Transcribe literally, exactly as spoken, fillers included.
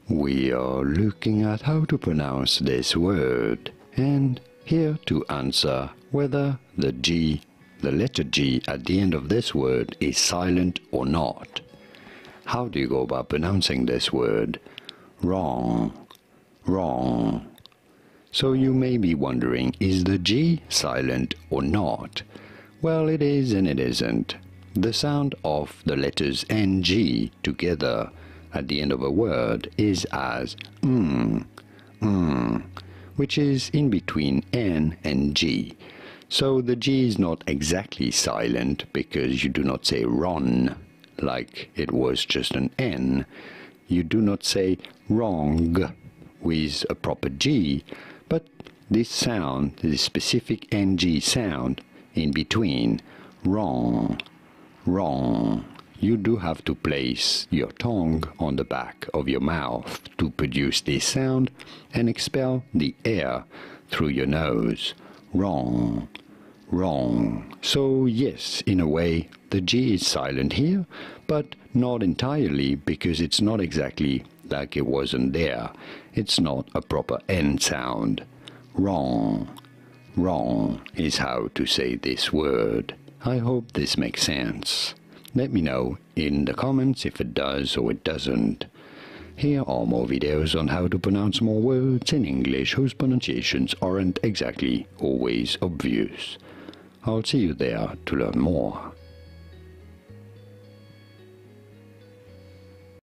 We are looking at how to pronounce this word, and here to answer whether the G, the letter G at the end of this word is silent or not. How do you go about pronouncing this word? Wrong, wrong. So you may be wondering, is the G silent or not? Well, it is and it isn't. The sound of the letters N G together at the end of a word is as mm, mm, which is in between N and G. So the G is not exactly silent because you do not say run like it was just an N. You do not say wrong with a proper G, but this sound, this specific N G sound in between, wrong, wrong. You do have to place your tongue on the back of your mouth to produce this sound and expel the air through your nose. Wrong, wrong. So yes, in a way, the G is silent here, but not entirely because it's not exactly like it wasn't there. It's not a proper N sound. Wrong, wrong is how to say this word. I hope this makes sense. Let me know in the comments if it does or it doesn't. Here are more videos on how to pronounce more words in English whose pronunciations aren't exactly always obvious. I'll see you there to learn more.